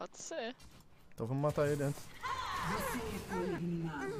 Pode ser. Então vamos matar ele antes. Você foi eliminado.